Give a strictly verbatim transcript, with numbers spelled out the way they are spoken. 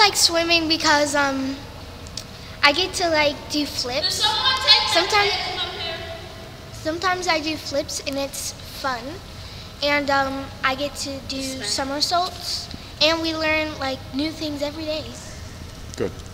like swimming because um I get to like do flips. Sometimes sometimes I do flips and it's fun. And um I get to do somersaults and we learn like new things every day. Good.